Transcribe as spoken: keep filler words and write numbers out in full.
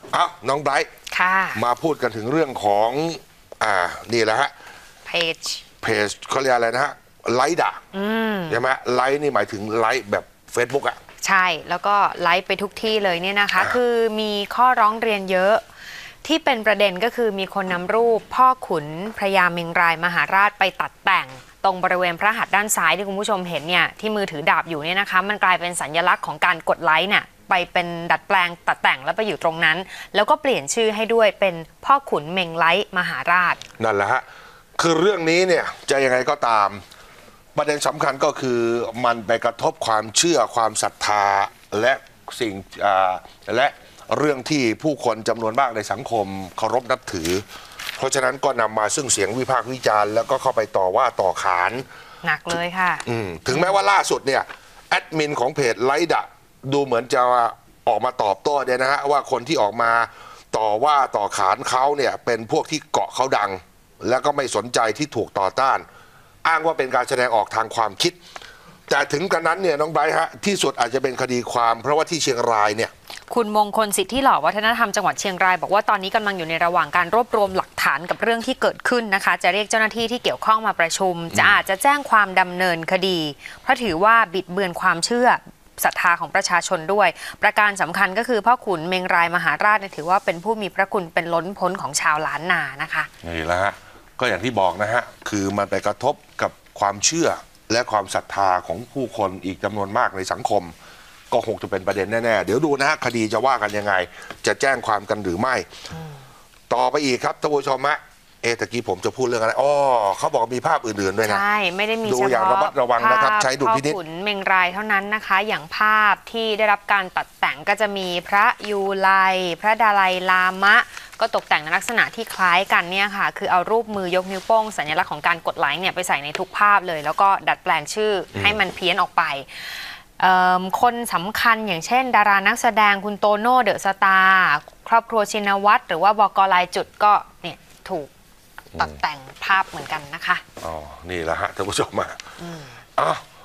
อ้าวน้องไบรท์มาพูดกันถึงเรื่องของอ่านี่แหละฮะเพจเพจเขาเรียกอะไรนะฮะไลค์ด่าใช่ไหมไลค์นี่หมายถึงไลค์แบบ Facebook อ่ะใช่แล้วก็ไลค์ไปทุกที่เลยเนี่ยนะคะคือมีข้อร้องเรียนเยอะที่เป็นประเด็นก็คือมีคนนำรูปพ่อขุนพระยาเมงรายมหาราชไปตัดแต่งตรงบริเวณพระหัตถ์ด้านซ้ายที่คุณผู้ชมเห็นเนี่ยที่มือถือดาบอยู่เนี่ยนะคะมันกลายเป็นสัญลักษณ์ของการกดไลค์เนี่ยไปเป็นดัดแปลงตัดแต่งแล้วไปอยู่ตรงนั้นแล้วก็เปลี่ยนชื่อให้ด้วยเป็นพ่อขุนเมงไลค์มหาราชนั่นแหละฮะคือเรื่องนี้เนี่ยจะยังไงก็ตามประเด็นสำคัญก็คือมันไปกระทบความเชื่อความศรัทธาและสิ่งและเรื่องที่ผู้คนจำนวนมากในสังคมเคารพนับถือเพราะฉะนั้นก็นำมาซึ่งเสียงวิพากษ์วิจารณ์แล้วก็เข้าไปต่อว่าต่อขานหนักเลยค่ะถึงแม้ว่าล่าสุดเนี่ยแอดมินของเพจไลค์ด่าดูเหมือนจะออกมาตอบโต้เนี่ยนะฮะว่าคนที่ออกมาต่อว่าต่อขานเขาเนี่ยเป็นพวกที่เกาะเขาดังแล้วก็ไม่สนใจที่ถูกต่อต้านอ้างว่าเป็นการแสดงออกทางความคิดแต่ถึงกระนั้นเนี่ยน้องไบรท์ฮะที่สุดอาจจะเป็นคดีความเพราะว่าที่เชียงรายเนี่ยคุณมงคลสิทธิหล่อวัฒนธรรมจังหวัดเชียงรายบอกว่าตอนนี้กำลังอยู่ในระหว่างการรวบรวมหลักฐานกับเรื่องที่เกิดขึ้นนะคะจะเรียกเจ้าหน้าที่ที่เกี่ยวข้องมาประชุมจะอาจจะแจ้งความดำเนินคดีเพราะถือว่าบิดเบือนความเชื่อศรัทธาของประชาชนด้วยประการสำคัญก็คือพ่อขุนเมงรายมหาราชถือว่าเป็นผู้มีพระคุณเป็นล้นพ้นของชาวล้านนานะคะนี่แหละฮะก็อย่างที่บอกนะฮะคือมันไปกระทบกับความเชื่อและความศรัทธาของผู้คนอีกจำนวนมากในสังคมก็คงจะเป็นประเด็นแน่ๆเดี๋ยวดูนะฮะคดีจะว่ากันยังไงจะแจ้งความกันหรือไม่ต่อไปอีกครับท่านผู้ชมฮะเอตะกี้ผมจะพูดเรื่องอะไรอ๋อเขาบอกมีภาพอื่นๆด้วยนะใช่ไม่ได้มีดูอย่างระมัดระวังนะครับใช้ดุลพินิจพ่อขุนเมงรายเท่านั้นนะคะอย่างภาพที่ได้รับการตัดแต่งก็จะมีพระยูไลพระดาไลลามะก็ตกแต่งในลักษณะที่คล้ายกันเนี่ยค่ะคือเอารูปมือยกนิ้วโป้งสัญลักษณ์ของการกดไลค์เนี่ยไปใส่ในทุกภาพเลยแล้วก็ดัดแปลงชื่อให้มันเพี้ยนออกไปคนสำคัญอย่างเช่นดารานักแสดงคุณโตโน่เดอะสตาร์ครอบครัวชินวัตรหรือว่าบก.ลายจุดก็เนี่ยถูกตัดแต่งภาพเหมือนกันนะคะอ๋อนี่แหละฮะท่านผู้ชมมาอ๋อ